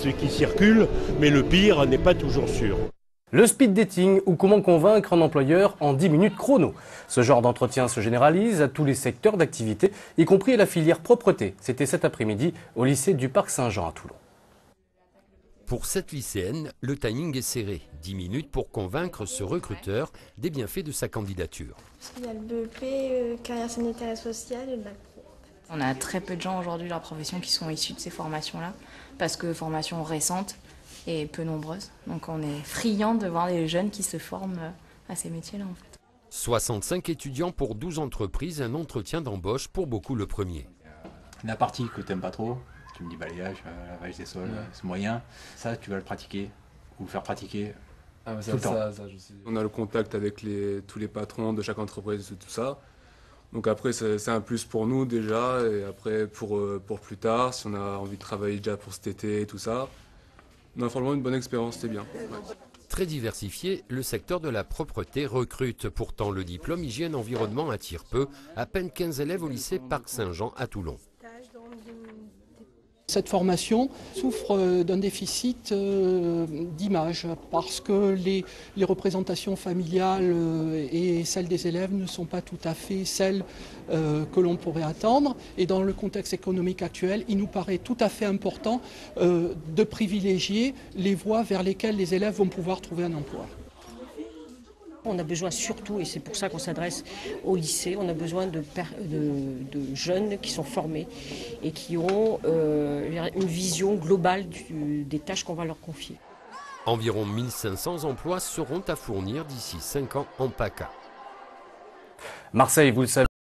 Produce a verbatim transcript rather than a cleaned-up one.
ce qui circule, mais le pire n'est pas toujours sûr. Le speed dating ou comment convaincre un employeur en dix minutes chrono. Ce genre d'entretien se généralise à tous les secteurs d'activité, y compris à la filière propreté. C'était cet après-midi au lycée du Parc Saint-Jean à Toulon. Pour cette lycéenne, le timing est serré. dix minutes pour convaincre ce recruteur des bienfaits de sa candidature. Il y a le B E P, euh, carrière sanitaire et sociale et le bac pro. On a très peu de gens aujourd'hui dans la profession qui sont issus de ces formations-là, parce que formations récentes et peu nombreuses. Donc on est friand de voir les jeunes qui se forment à ces métiers-là en fait. soixante-cinq étudiants pour douze entreprises, un entretien d'embauche pour beaucoup le premier. La partie que tu n'aimes pas trop, tu me dis balayage, euh, lavage des sols, ouais. C'est moyen. Ça, tu vas le pratiquer ou le faire pratiquer ah, ça, tout le temps. Ça, ça, je sais. On a le contact avec les, tous les patrons de chaque entreprise et tout ça. Donc après, c'est un plus pour nous déjà. Et après, pour, pour plus tard, si on a envie de travailler déjà pour cet été et tout ça. Non, franchement, une bonne expérience, c'était bien. Ouais. Très diversifié, le secteur de la propreté recrute. Pourtant, le diplôme hygiène-environnement attire peu. À peine quinze élèves au lycée Parc Saint-Jean à Toulon. Cette formation souffre d'un déficit d'image parce que les, les représentations familiales et celles des élèves ne sont pas tout à fait celles que l'on pourrait attendre. Et dans le contexte économique actuel, il nous paraît tout à fait important de privilégier les voies vers lesquelles les élèves vont pouvoir trouver un emploi. On a besoin surtout, et c'est pour ça qu'on s'adresse au lycée, on a besoin de, de, de jeunes qui sont formés et qui ont euh, une vision globale du, des tâches qu'on va leur confier. Environ mille cinq cents emplois seront à fournir d'ici cinq ans en PACA. Marseille, vous le savez.